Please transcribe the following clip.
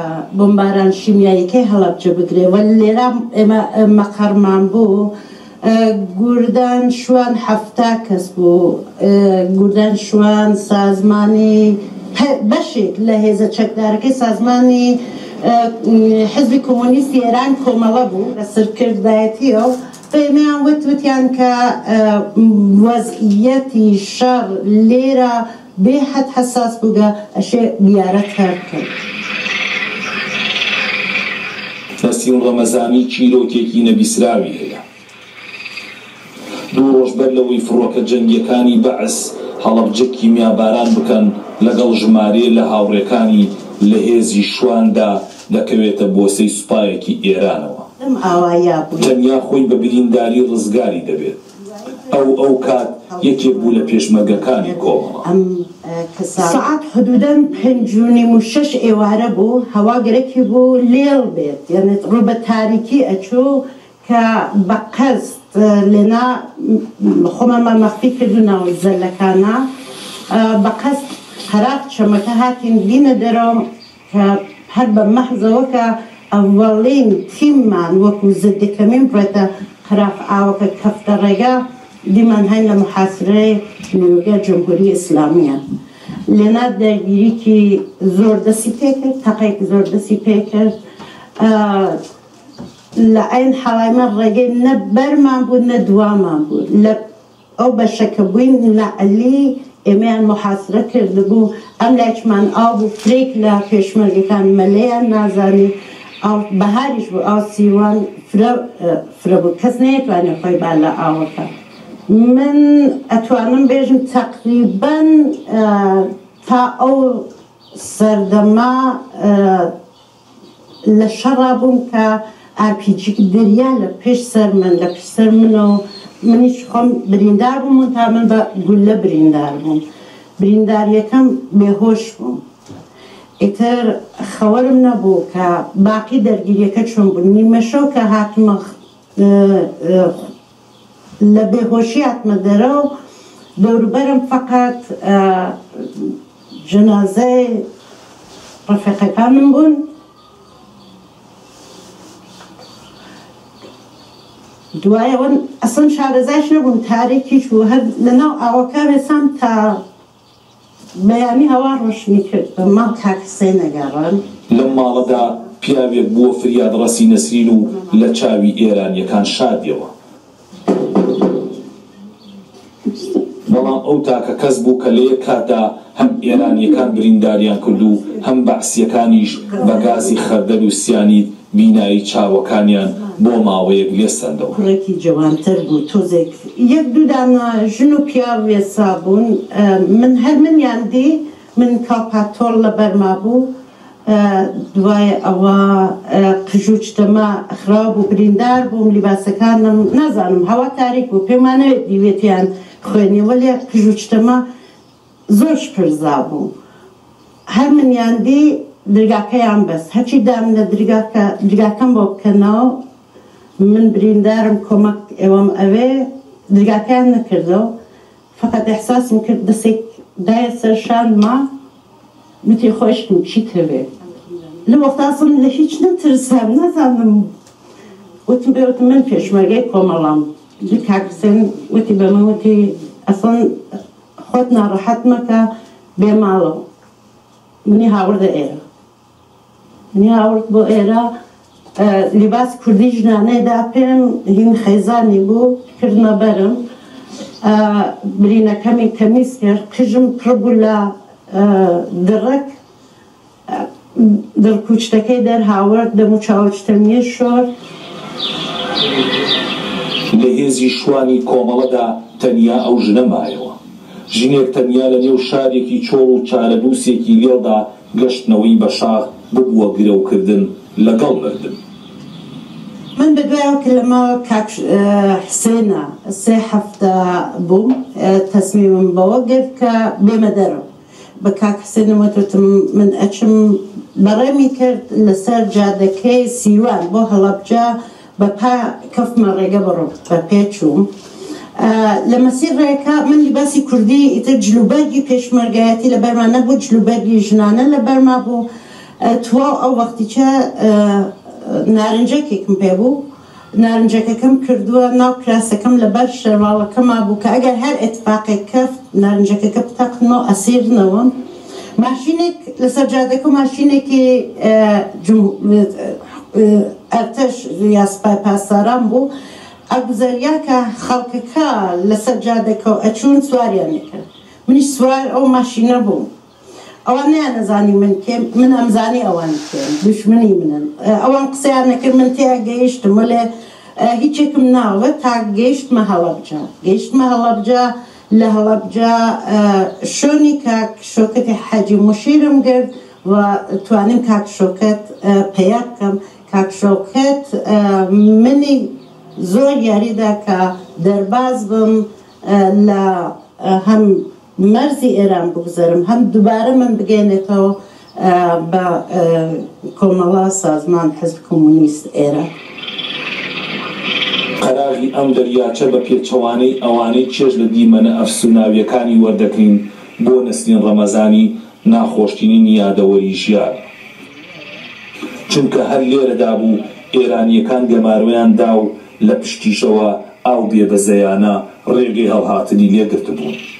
بۆمباران شیمیاییەکەی هەڵەبجە بگرێ وە لێرە ئێمە مەقەرمان بوو گوردان شوان 7 کەس بوو گوردان شوان سازمانی بەشێک لە هێزە چەکدارەکەی سازمانی حزبی کۆمۆنیستی ئێران کۆمەڵە بوو لە سەرکردایەتیەوە پێمیان وتیان کە وەزعیەتی شەڕ لێرە بێحەد حەساس بووگە ئەشێ بیارەت هەر کرد. نەسیون ڕەمەزانی چیرۆکێکی نەبیسراوی هەیە. 2 ڕۆژ بەر لەوەی فڕۆکە جەنگیەکانی بەعس هەڵەبجە کیمیاباران بکەن لەگەڵ ژمارێ لە هاوڕێکانی لە هێزی شواندا دەکەوێتە بۆسەی سوپایەکی ئێرانەوە. تەنیا خۆی بە برینداری ڕزگاری دەبێت. ئەو کات یەکێک بوو لە پێشمەرگەکانی کۆمەڵە. سعات حدودەن 5:06 ئێوارە بوو هەوا گەرەکی بوو لێڵ بێت یعنی ڕوو بە تاریکی ئەچوو کە بە قەست لێنا خۆمەمە مەخفی کردنەوە زەلەکانە بە قەست قەراق چەمەکە هاتین بینە دەرەوە کە هەر بە مەحزەوە کە ئەوەڵین تیممان وەکو زەردەکەمین بڕێتە قەراق ئاوەکە کەفتە ڕێگا دیمان هەین لە محاسرەی نیرۆگە جمهوری ئیسلامیە لێنا دەرگیریکی زۆر دەستی پێ کرد تەقەیەکی زۆر دەستی پێ کرد لە ئەین حەڵایمە ڕێگەی نە بەرمان بوو نە دوامان بوو لە ئەو بەشەکە بووین لە ئەلی ئێمەیان محاسرە کردبوو ئەم لایچمان ئاو بوو فرێک لە پێشمەرگەکان مەلەیان نازانی بەهاریش بوو ئاو سیوان فرە بوو کەس نەیەتوانێت خۆی با لە ئاوەکە من ئەتوانم بێژم تەقریبەن تا ئەو سەردەما لە شەڕا بووم کە ئاپیجی دەریا لە پێش سەر من لە پێش سەر منەوە منیش خۆم بریندار بووم تا من بە گولە بریندار بووم برینداریەکەم بێهۆش بووم ئیتر خەوەرم نەبوو کە باقی دەرگیریەکە چۆن بوو نیمە شەو کە هاتمە لە بێهۆشی هاتمە دەرەوە دەوروبەرم فەقەت جەنازەی ڕەفیقەکانم بوون دوایەوە ئەسڵ شارەزایش نەبووم تارێکیش بوو هەر لەناو ئاوەکە وێسام تا بەیانی هەوا ڕۆشنی کرد بە ماڵ کاکسەی نەگەڕان لەم ماڵەدا پیاوێک بووە فریاد ڕەسی نەسرین و لە چاوی ئێرانیەکان شادیەوە بەڵام ئەو تاکە کەس بوو کە لە یەک کاتدا هەم ئێرانیەکان برینداریان کرد و هەم بەعسیەکانیش بە گازی خەردەل و سیانید بینایی چاوەکانیان بۆ ماوەیەک لێسەندەوە کوڕێکی جوانتر بوو تۆزێک یەک دوودانە ژن و پیا وێسا بوون من هەر منیان دی من کاپاتۆڵ لە بەرما بوو دوای ئەوە قژوچتەمە ئەخرا بوو بریندار بووم لیباسەکانم نازانم هەوا تاریک بوو پێمانەوێت دیوێتیان خوێنی وەلێ قژوچتەمە زۆر پرزا بوو هەر منیان دی درگاکەیان بەس هەرچی دام لە درگاکەم بۆ بکەنەوە من بریندارم کۆمەک ئێوەم ئەوێ درگاکەیان نەکردەوە فقط ئەحساسم کرد دەستێک دایە سەر شانما وتی خۆشتم چیت هەبێ لە وەختاسم لە هیچ نەترسام نەزانم وتم بێوتم من پێشمەرگەی کۆمەڵام کاکسێن وتی بە من وتی ئەسڵ خۆت ناڕەحەت مەکە بێ ماڵەوە منی هاوردە ئێرە منی هاورد بۆ ئێرە لیباس کوردی ژنانەیدا پێم هین خەیزانی بوو کردنە بەرم برینەکەمی تەمیز کرد قژم پڕ بوو لە دڕک دڵکوچتەکەی دەرهاورد دەم و چاوەچتەمیە شۆر لە هێزی شوانی کۆمەڵەدا تەنیا ئەو ژنە مایەوە ژنێک تەنیا لە نێو شارێکی چۆڵ و چارەنووسێکی لێڵدا گەشتنەوەی بە شاخ ببووە گرەوکردن لەگەڵ مردن من بەدوایەوە کە لەمە کاک حسێنە 3 هەفتە بووم تەسمیمم بەوە گرت کە بێمە دەرەوە بە کاک حسێنم وتم من ئەچم بەڕێمی کرد لەسەر جادەکەی سیوان بۆ هەڵەبجە بە پا کەفمە ڕێگە بڕۆم بە پێچووم لە مەسیر ڕێەکە من لیباسی کوردی ئیتر جلوبەرگی پێشمەرگایەتی لە بەرما نەبوو جلوبەرگی ژنانە لە بەرما بوو تواو ئەو وەختیچە نارنجەکێکم پێ بوو نارنجەکەکەم کردووە ناو کراسەکەم لەبەر شەرواڵەکەما بوو کە ئەگەر هەر ئێتفاقێک کەفت نارنجەکەکە بتەقنەوە ئەسیرنەوە ماشینێک لەسەر جادەکە ماشینێکی ئەرتەش یا سوپای پاسداران بوو ئەگوزەریا کە خەڵکەکە لەسەر جادەکە ئەچوون سواریانێ کرد منیش سوار ئەو ماشینە بووم ئەوان نەیانەزانی من کێم من ئەمزانی ئەوان کێم دوشمنی منن ئەوان قسەیان نەکرد من تیا گەیشتم وەلێ هیچێکم ناوە تا گەیشتمە هەڵەبجە لە هەڵەبجە شوێنی کاک شۆکەتی حەجی موشیرم گرت و توانیم کاک شۆکەت پەیا بکەم کاک شۆکەت منی زۆر یاریدا کە دەرباز بم لە هەم مەرزی ئێران بگوزارم هەم دووبارە من بگەێنێتەوە بە کۆمەڵە سازمان حزب کۆمونیست ئێران قەراغی ئەم دەریاچە بە پێچەوانەی ئەوانەی چێژ لە دیمەنە ئەفسوناویەکانی وەردەکرین بۆ نەسرین ڕەمەزانی ناخۆشتنی یادەوەری ژیان چونکە هەر لێرەدا بوو ئێرانیەکان گەمارویان دا و لە پشتیشەوە ئاو بێبەزەیانە ڕێگەی هەڵهاتنی لێگرت بوون